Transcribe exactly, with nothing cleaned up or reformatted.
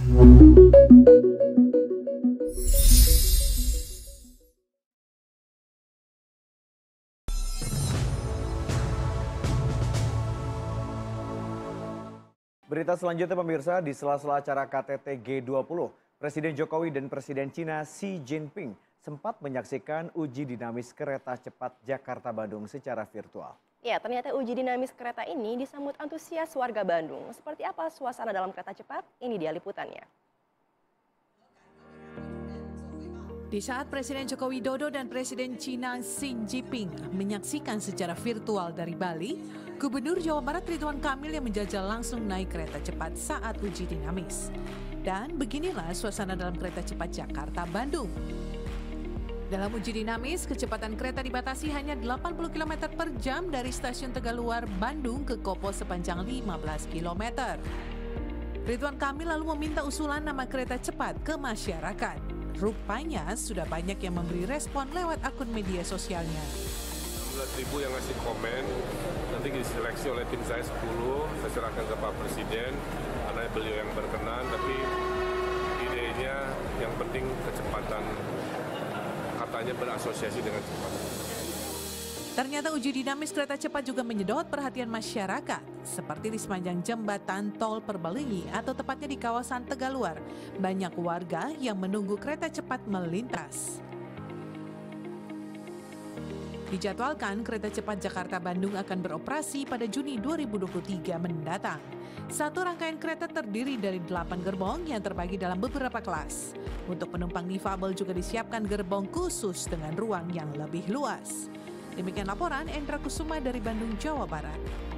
Berita selanjutnya pemirsa, di sela-sela acara K T T G dua puluh, Presiden Jokowi dan Presiden Cina Xi Jinping sempat menyaksikan uji dinamis kereta cepat Jakarta-Bandung secara virtual. Ya, ternyata uji dinamis kereta ini disambut antusias warga Bandung. Seperti apa suasana dalam kereta cepat? Ini dia liputannya. Di saat Presiden Joko Widodo dan Presiden Cina Xi Jinping menyaksikan secara virtual dari Bali, Gubernur Jawa Barat Ridwan Kamil yang menjajal langsung naik kereta cepat saat uji dinamis. Dan beginilah suasana dalam kereta cepat Jakarta-Bandung. Dalam uji dinamis, kecepatan kereta dibatasi hanya delapan puluh kilometer per jam dari stasiun Tegaluar, Bandung ke Kopo sepanjang lima belas kilometer. Ridwan Kamil lalu meminta usulan nama kereta cepat ke masyarakat. Rupanya sudah banyak yang memberi respon lewat akun media sosialnya. enam belas ribu yang ngasih komen, nanti diseleksi oleh tim saya sepuluh, saya serahkan ke Pak Presiden, karena beliau yang berkenan, tapi idenya yang penting kecepatan, katanya berasosiasi dengan cepat. Ternyata uji dinamis kereta cepat juga menyedot perhatian masyarakat, seperti di sepanjang jembatan tol Perbalingi atau tepatnya di kawasan Tegaluar. Banyak warga yang menunggu kereta cepat melintas. Dijadwalkan kereta cepat Jakarta-Bandung akan beroperasi pada Juni dua ribu dua puluh tiga mendatang. Satu rangkaian kereta terdiri dari delapan gerbong yang terbagi dalam beberapa kelas. Untuk penumpang difabel juga disiapkan gerbong khusus dengan ruang yang lebih luas. Demikian laporan Endra Kusuma dari Bandung, Jawa Barat.